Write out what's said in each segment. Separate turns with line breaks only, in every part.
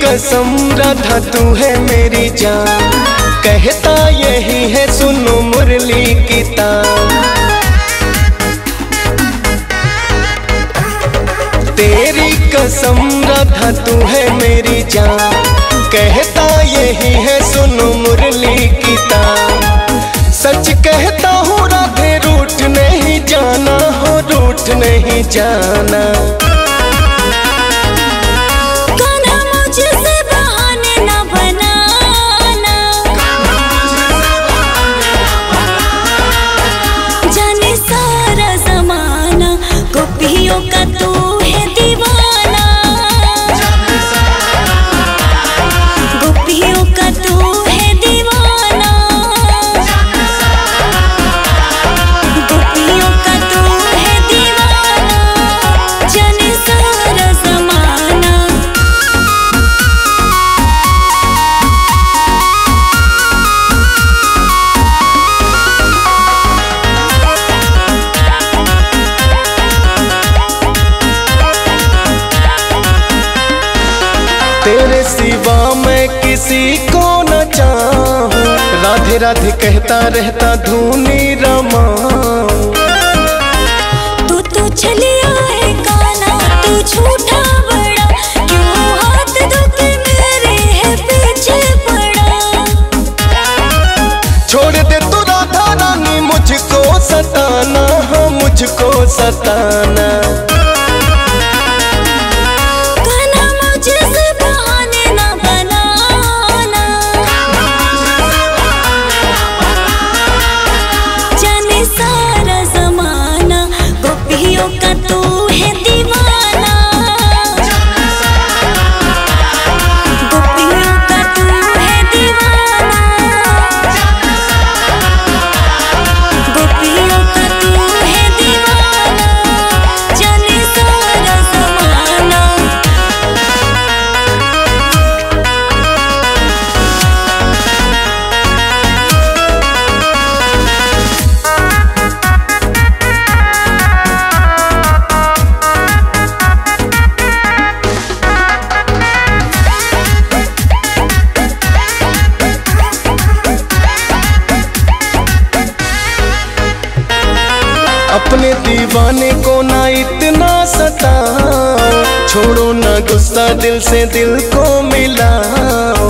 कसम राधा तू है मेरी जान, कहता यही है सुनो मुरली की तान। तेरी कसम राधा तू है मेरी जान, कहता यही है सुनो मुरली की तान। सच कहता हूँ राधे रूठ नहीं जाना हो, रूठ नहीं जाना।
का तू है दीवाना, गोपियों का तू है दीवाना, गोपियों का तू है दीवाना, जाने सारा ज़माना।
तेरे सिवा मैं किसी को न चाहूं, राधे राधे कहता रहता धूनी रमाऊं।
तू तो चलिया है काना, तू झूठा बड़ा, क्यों हाथ धोके मेरे है पीछे पड़ा।
छोड़ दे तू राधा रानी मुझको सताना, हाँ मुझको सताना।
का तू है दीवाना, गोपियों का तू है दीवाना, गोपियों का तू है दीवाना, जाने सारा ज़माना।
अपने दीवाने को ना इतना सताओ, छोड़ो ना गुस्सा दिल से दिल को मिलाओ।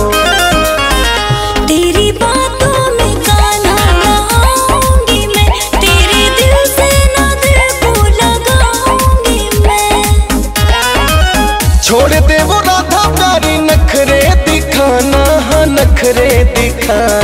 तेरी बातों में गाना गाऊंगी मैं, तेरे दिल से ना दिल को लगाऊंगी मैं।
छोड़ दे वो राधा प्यारी नखरे दिखाना, हाँ नखरे दिखाना।